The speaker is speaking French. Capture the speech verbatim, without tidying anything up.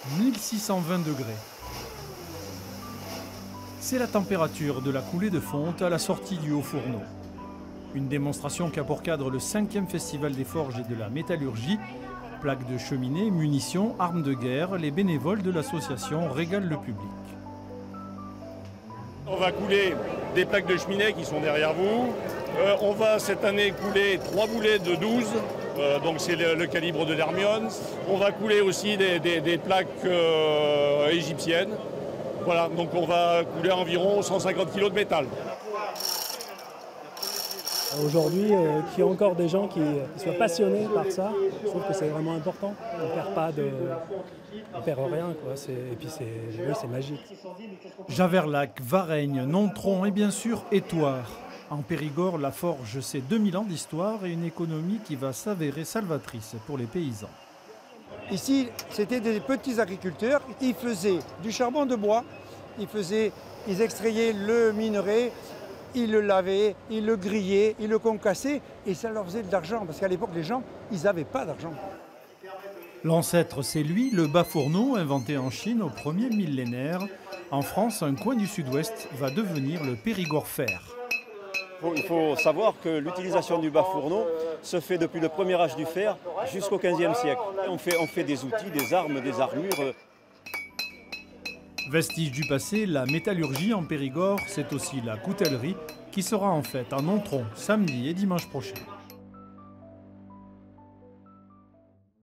mille six cent vingt degrés. C'est la température de la coulée de fonte à la sortie du Haut-Fourneau. Une démonstration qui a pour cadre le cinquième Festival des forges et de la métallurgie. Plaques de cheminée, munitions, armes de guerre, les bénévoles de l'association régalent le public. On va couler des plaques de cheminée qui sont derrière vous. Euh, on va cette année couler trois boulets de douze, euh, donc c'est le, le calibre de l'Hermione. On va couler aussi des, des, des plaques euh, égyptiennes. Voilà, donc on va couler environ cent cinquante kilos de métal. Aujourd'hui, euh, qu'il y ait encore des gens qui, qui soient passionnés par ça, je trouve que c'est vraiment important. On ne perd pas de, on perd rien, quoi. Et puis c'est, oui, c'est magique. Javerlac, Varennes, Nontron et bien sûr Étoire. En Périgord, la forge, c'est deux mille ans d'histoire et une économie qui va s'avérer salvatrice pour les paysans. Ici, c'était des petits agriculteurs. Ils faisaient du charbon de bois, ils, faisaient, ils extrayaient le minerai, ils le lavaient, ils le grillaient, ils le concassaient et ça leur faisait de l'argent. Parce qu'à l'époque, les gens, ils n'avaient pas d'argent. L'ancêtre, c'est lui, le bas-fourneau, inventé en Chine au premier millénaire. En France, un coin du sud-ouest va devenir le Périgord fer. Il faut savoir que l'utilisation du bas-fourneau se fait depuis le premier âge du fer jusqu'au quinzième siècle. On fait, on fait des outils, des armes, des armures. Vestige du passé, la métallurgie en Périgord, c'est aussi la coutellerie qui sera en fête à Nontron samedi et dimanche prochain.